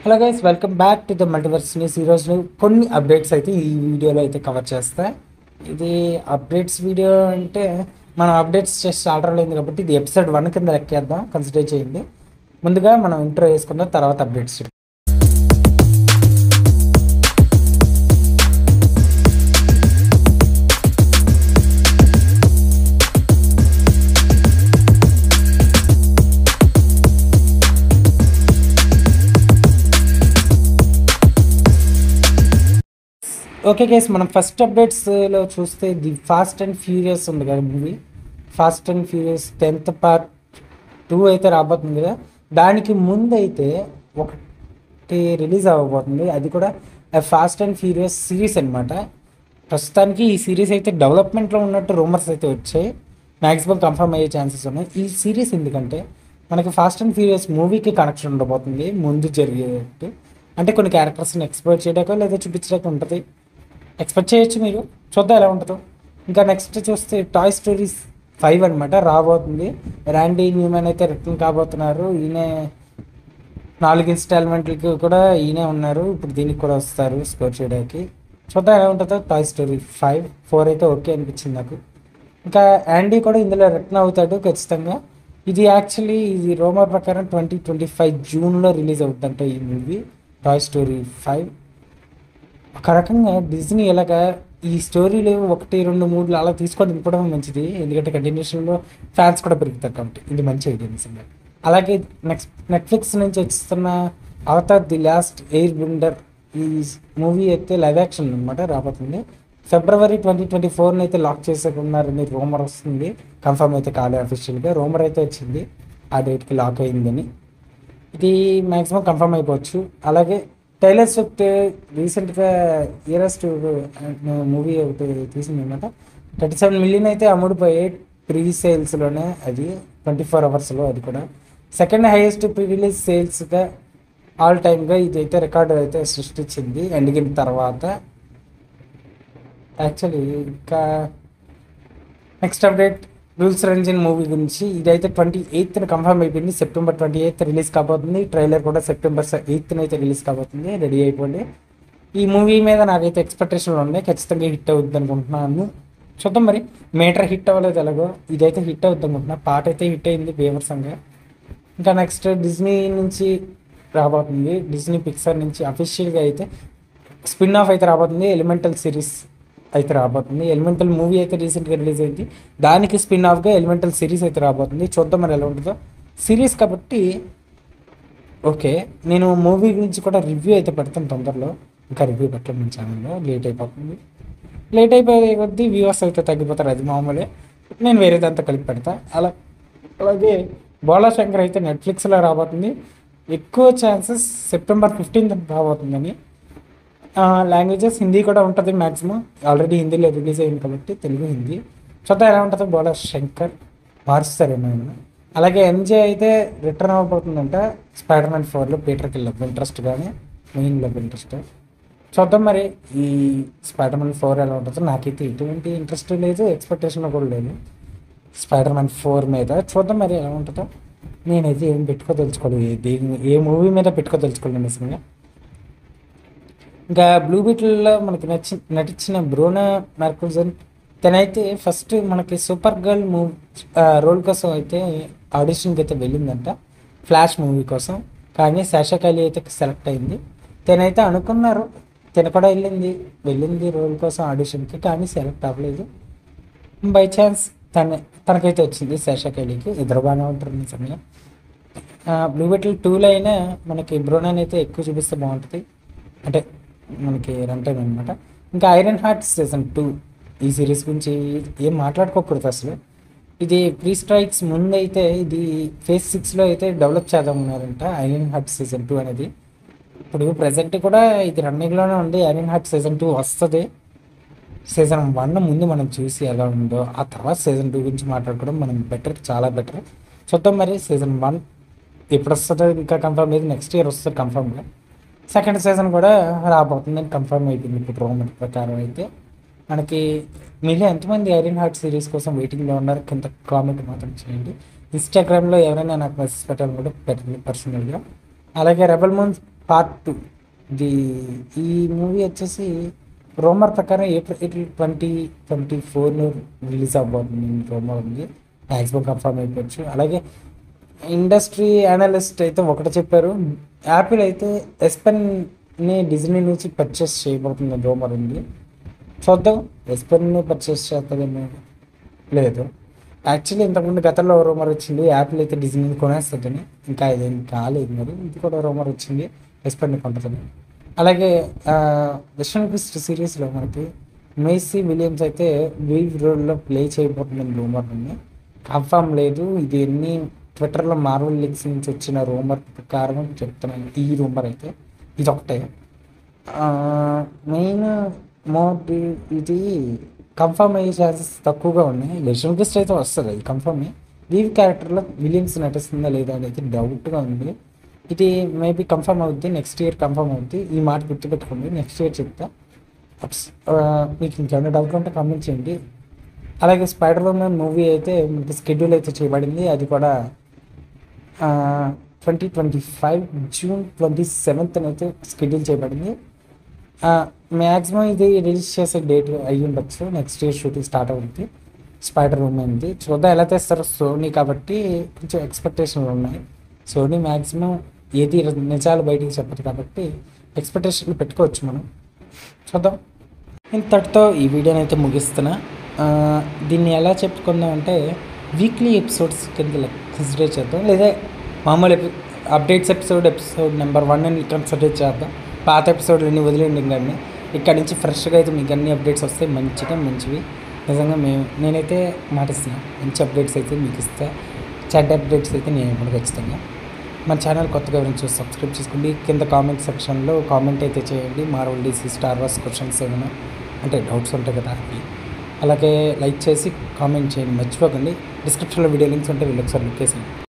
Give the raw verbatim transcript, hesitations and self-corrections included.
Hello guys, welcome back to the multiverse news. ఈరోజు కొన్ని updates అయితే ఈ వీడియోలో అయితే కవర్ చేస్తా. ఇది అప్డేట్స్ వీడియో అంటే మనం అప్డేట్స్ చేసి చాలా రోజులు అయింది కాబట్టి ఇది ఎపిసోడ్ వన్ కింద లెక్కేద్దాం, కన్సిడర్ చేయండి. ముందుగా మనం ఇంట్రో వేసుకుందాం, తర్వాత అప్డేట్స్. ఓకే గైస్, మనం ఫస్ట్ అప్డేట్స్లో చూస్తే ది ఫాస్ట్ అండ్ ఫ్యూరియస్ ఉంది కదా movie. Fast and furious tenth part two అయితే రాబోతుంది కదా. దానికి ముందు అయితే ఒకటి రిలీజ్ అవ్వబోతుంది, అది కూడా ఫాస్ట్ అండ్ ఫ్యూరియస్ సిరీస్ అనమాట. ప్రస్తుతానికి ఈ సిరీస్ అయితే డెవలప్మెంట్లో ఉన్నట్టు రూమర్స్ అయితే వచ్చాయి, మ్యాక్సిమం కన్ఫర్మ్ అయ్యే ఛాన్సెస్ ఉన్నాయి. ఈ సిరీస్ ఎందుకంటే మనకి ఫాస్ట్ అండ్ ఫ్యూరియస్ మూవీకి కనెక్షన్ ఉండబోతుంది ముందు జరిగేటట్టు. అంటే కొన్ని క్యారెక్టర్స్ని ఎక్స్ప్లోర్ చేయడానికో లేదా చూపించడానికి ఉంటుంది, ఎక్స్పెక్ట్ చేయొచ్చు మీరు. చూద్దాం ఎలా ఉంటుందో. ఇంకా నెక్స్ట్ చూస్తే టాయ్ స్టోరీస్ ఫైవ్ అనమాట రాబోతుంది. ర్యాండీ న్యూమన్ అయితే రిటర్న్ కాబోతున్నారు. ఈయనే నాలుగు ఇన్స్టాల్మెంట్లకి కూడా ఈయనే ఉన్నారు, ఇప్పుడు దీనికి కూడా వస్తారు స్కోర్ చేయడానికి. చూద్దాం ఎలా ఉంటుందో. టాయ్ స్టోరీ ఫైవ్ ఫోర్ అయితే ఓకే అనిపించింది నాకు. ఇంకా యాండీ కూడా ఇందులో రిటర్న్ అవుతాడు ఖచ్చితంగా. ఇది యాక్చువల్లీ ఇది రోమర్ ప్రకారం ట్వంటీ ట్వంటీ ఫైవ్ జూన్లో రిలీజ్ అవుతుందంట ఈ మూవీ టాయ్ స్టోరీ ఫైవ్. ఒక రకంగా డిజ్నీ ఎలాగా ఈ స్టోరీలు ఒకటి రెండు మూడు అలా తీసుకొని దింపడం మంచిది, ఎందుకంటే కంటిన్యూషన్లో ఫ్యాన్స్ కూడా పెరుగుతారు కాబట్టి ఇది మంచి ఐడియా నిజంగా. అలాగే నెక్స్ట్ నెట్ఫ్లిక్స్ నుంచి వస్తున్న Avatar the last air bender ఈ మూవీ అయితే లైవ్ యాక్షన్ అనమాట రాబోతుంది. ఫిబ్రవరి ట్వంటీ ట్వంటీ ఫోర్ని అయితే లాక్ చేసుకున్నారని రూమర్ వస్తుంది, కన్ఫర్మ్ అయితే కాలేదు అఫీషియల్గా. రూమర్ అయితే వచ్చింది ఆ డేట్కి లాక్ అయిందని. ఇది మ్యాక్సిమం కన్ఫర్మ్ అయిపోవచ్చు. అలాగే టైలర్ స్విఫ్ట్ రీసెంట్గా ఇయరస్ టూ మూవీ ఒకటి తీసింది అనమాట. థర్టీ సెవెన్ మిలియన్ అయితే అమ్ముడుపోయాయి ప్రీ సేల్స్లోనే, అది ట్వంటీ ఫోర్ అవర్స్లో. అది కూడా సెకండ్ హైయెస్ట్ ప్రీ రిలీజ్ సేల్స్గా ఆల్ టైమ్గా ఇది అయితే రికార్డు అయితే సృష్టించింది ఎండ్ గేమ్ తర్వాత. యాక్చువల్లీ ఇంకా next update rules Ranjan movie గురించి. ఇదైతే ట్వంటీ ఎయిత్న కన్ఫర్మ్ అయిపోయింది, సెప్టెంబర్ ట్వంటీ ఎయిత్ రిలీజ్ కాబోతుంది. ట్రైలర్ కూడా సెప్టెంబర్ ఎయిత్న అయితే రిలీజ్ కాబోతుంది, రెడీ అయిపోండి. ఈ మూవీ మీద నాకైతే ఎక్స్పెక్టేషన్లు ఉన్నాయి, ఖచ్చితంగా హిట్ అవుద్ది అనుకుంటున్నాను. చూద్దాం మరి. మేటర్ హిట్ అవ్వలేదు ఎలాగో, ఇదైతే హిట్ అవుద్ది అనుకుంటున్నా. పాట అయితే హిట్ అయింది బీభత్సంగా. ఇంకా నెక్స్ట్ డిజ్నీ నుంచి రాబోతుంది, డిజ్నీ పిక్సర్ నుంచి అఫీషియల్గా అయితే స్పిన్ ఆఫ్ అయితే రాబోతుంది. ఎలిమెంటల్ సిరీస్ అయితే రాబోతుంది. ఎలిమెంటల్ మూవీ అయితే రీసెంట్గా రిలీజ్ అయింది, దానికి స్పిన్ ఆఫ్గా ఎలిమెంటల్ సిరీస్ అయితే రాబోతుంది. చూద్దాం మరి ఎలా ఉంటుందో. సిరీస్ కాబట్టి ఓకే, నేను మూవీ గురించి కూడా రివ్యూ అయితే పెడతాను తొందరలో. ఇంకా రివ్యూ పెట్టలేదు మన ఛానల్లో, లేట్ అయిపోతుంది. లేట్ అయిపోయే కొద్దీ వ్యూవర్స్ అయితే తగ్గిపోతారు, అది మామూలే. నేను వేరేదంతా కలిపి పెడతా అలా. అలాగే బోలా శంకర్ అయితే నెట్ఫ్లిక్స్లో రాబోతుంది. ఎక్కువ ఛాన్సెస్ సెప్టెంబర్ ఫిఫ్టీన్త్ రాబోతుందని. లాంగ్వేజెస్ హిందీ కూడా ఉంటుంది మ్యాక్సిమం, ఆల్రెడీ హిందీలో రిలీజ్ అయింది కాబట్టి తెలుగు హిందీ. చూద్దాం ఎలా ఉంటుందో. బోలా శంకర్ మారుస్తారేమో. అలాగే ఎంజే అయితే రిటర్న్ అవ్వబోతుందంట స్పైడర్ మ్యాన్ ఫోర్లో పీటర్కి లవ్ ఇంట్రెస్ట్, కానీ మెయిన్ లవ్ ఇంట్రెస్ట్. చూద్దాం మరి ఈ స్పైడర్ మ్యాన్ ఫోర్ ఎలా ఉంటుందో. నాకైతే ఎటువంటి ఇంట్రెస్ట్ లేదు, ఎక్స్పెక్టేషన్ కూడా లేదు స్పైడర్ మ్యాన్ ఫోర్ మీద. చూద్దాం మరి ఎలా ఉంటుందో. నేనైతే ఏం పెట్టుకో తెలుసుకోలేదు, దేని ఏ మూవీ మీద పెట్టుకో తెలుసుకోలేదు నిజంగా. ఇంకా బ్లూ బీటిల్లో మనకి నచ్చి నటించిన బ్రూనో మార్కుజన్ తనైతే ఫస్ట్ మనకి సూపర్ గర్ల్ మూవీ రోల్ కోసం అయితే ఆడిషన్కి అయితే వెళ్ళిందంట, ఫ్లాష్ మూవీ కోసం. కానీ సాషా కైలీ అయితే సెలెక్ట్ అయింది. తనైతే అనుకున్నారు, తను కూడా వెళ్ళింది వెళ్ళింది రోల్ కోసం ఆడిషన్కి, కానీ సెలెక్ట్ అవ్వలేదు. బై ఛాన్స్ తన తనకైతే వచ్చింది సాషా కైలీకి. ఇద్దరు బాగానే ఉంటారు నిజంగా. బ్లూ బీటిల్ టూలో అయినా మనకి బ్రూనోని అయితే ఎక్కువ చూపిస్తే బాగుంటుంది, అంటే మనకి రన్ టైం అనమాట. ఇంకా ఐరన్ హార్ట్ సీజన్ టూ ఈ సిరీస్ గురించి ఏం మాట్లాడుకోకూడదు అసలు. ఇది ప్రీ స్ట్రైక్స్ ముందు అయితే ఇది ఫేజ్ సిక్స్లో అయితే డెవలప్ చేద్దామన్నారంట ఐరన్ హార్ట్ సీజన్ టూ అనేది. ఇప్పుడు ప్రజెంట్ కూడా ఇది రన్నింగ్లోనే ఉంది. ఐరన్ హార్ట్ సీజన్ టూ వస్తుంది. సీజన్ వన్ ముందు మనం చూసి ఎలా ఉందో ఆ తర్వాత సీజన్ టూ గురించి మాట్లాడుకోవడం మనం బెటర్, చాలా బెటర్. చూద్దాం మరి సీజన్ వన్ ఎప్పుడు వస్తుందో ఇంకా కన్ఫర్మ్ లేదు, నెక్స్ట్ ఇయర్ వస్తుంది కన్ఫర్మ్గా. సెకండ్ సీజన్ కూడా రాబోతుందని కన్ఫర్మ్ అయిపోయింది ఇప్పుడు రూమర్ ప్రకారం అయితే. మనకి మీరు ఎంతమంది ఐరన్ హార్ట్ సిరీస్ కోసం వెయిటింగ్లో ఉన్నారు కింద కామెంట్ మాత్రం చేయండి. ఇన్స్టాగ్రామ్లో ఎవరైనా నాకు మెసేజ్ పెట్టాలని కూడా పెట్టండి పర్సనల్గా. అలాగే రెబల్ మూన్ పార్ట్ టూ. ఇది ఈ మూవీ వచ్చేసి రోమర్ ప్రకారం ఏప్రిల్ ట్వంటీ ట్వంటీ ఫోర్ను రిలీజ్ అవ్వబోతుంది. రోమర్ ఉంది, మ్యాక్సిమం కన్ఫర్మ్ అయిపోవచ్చు. అలాగే ఇండస్ట్రీ అనలిస్ట్ అయితే ఒకటి చెప్పారు, యాపిల్ అయితే ఎస్పెన్ని డిజ్నీ నుంచి పర్చేస్ చేయబోతుంది రోమర్ ఉంది. చూద్దాం, ఎస్పెన్ని పర్చేస్ చేస్తుందేమో లేదు. యాక్చువల్లీ ఇంతకుముందు గతంలో రోమర్ వచ్చింది యాపిల్ అయితే డిజ్నీ కొనేస్తుందని, ఇంకా ఇదేం కాలేదు. మరి ఇది కూడా రోమర్ వచ్చింది ఎస్పెన్ని కొంటుంది. అలాగే విశ్వనిపిస్ట్ సిరీస్లో మనకి మేసీ విలియమ్స్ అయితే వీవ్ రోల్లో ప్లే చేయబోతుందని రూమర్ ఉంది. కన్ఫర్మ్ లేదు, ఇది ఎన్ని ట్విట్టర్లో మార్వల్ లీగ్స్ నుంచి వచ్చిన రూమర్ ప్రకారం చెప్తున్నాను. ఈ రూమర్ అయితే ఇది ఒకటే మెయిన్ మోటి, ఇది కన్ఫర్మ్ అయ్యే ఛాన్సెస్ తక్కువగా ఉన్నాయి. విశ్వనిపిస్ట్ అయితే వస్తుంది, అది కన్ఫర్మ్. వీవ్ క్యారెక్టర్లో విలియమ్స్ నటిస్తుందా లేదా అనేది డౌట్గా ఉంది. ఇది మేబీ కన్ఫర్మ్ అవుద్ది, నెక్స్ట్ ఇయర్ కన్ఫర్మ్ అవుద్ది. ఈ మాట గుర్తుపెట్టుకోండి, నెక్స్ట్ ఇయర్ చెప్తా. మీకు ఇంకేమైనా డౌట్ ఉంటే కామెంట్ చేయండి. అలాగే స్పైడర్ మ్యాన్ మూవీ అయితే మనకి స్కెడ్యూల్ అయితే చేయబడింది. అది కూడా twenty twenty five June twenty seventh అయితే స్కెడ్యూల్ చేయబడింది. మ్యాక్సిమం ఇది రిలీజ్ చేసే డేట్ అయ్యి ఉండొచ్చు. నెక్స్ట్ ఇయర్ షూటింగ్ స్టార్ట్ అవుతుంది స్పైడర్ మ్యాన్ది. చూద్దాం ఎలా తెస్తారో. సోనీ కాబట్టి కొంచెం ఎక్స్పెక్టేషన్లు ఉన్నాయి. సోనీ మ్యాక్సిమం ఏది నిజాలు బయటికి చెప్పదు కాబట్టి ఎక్స్పెక్టేషన్లు పెట్టుకోవచ్చు మనం. చూద్దాం. ఇంతటితో ఈ వీడియోని అయితే ముగిస్తున్నా. దీన్ని ఎలా చెప్పుకుందాం అంటే వీక్లీ ఎపిసోడ్స్ కింద కన్సిడర్ చేద్దాం, లేదా మామూలు ఎపి updates episode episode number one అని కన్సిడర్ చేద్దాం. పాత ఎపిసోడ్లన్నీ వదిలేండి. కానీ ఇక్కడ నుంచి ఫ్రెష్గా అయితే మీకు అన్ని అప్డేట్స్ వస్తాయి, మంచిగా మంచివి. నిజంగా మేము నేనైతే మాటిస్తున్నాను, మంచి అప్డేట్స్ అయితే మీకు ఇస్తా. చెడ్డ అప్డేట్స్ అయితే నేను ఇప్పుడు ఖచ్చితంగా. మన ఛానల్ కొత్తగా ఎవరైనా చూసి సబ్స్క్రైబ్ చేసుకోండి. కింద కామెంట్ సెక్షన్లో కామెంట్ అయితే చేయండి. Marvel DC Star Wars questions ఏమైనా అంటే డౌట్స్ ఉంటాయి కదా అవి. అలాగే లైక్ చేసి కామెంట్ చేయండి మర్చిపోకండి. డిస్క్రిప్షన్లో వీడియో లింక్స్ ఉంటే వీళ్ళు ఒకసారి లుక్ చేసేయండి.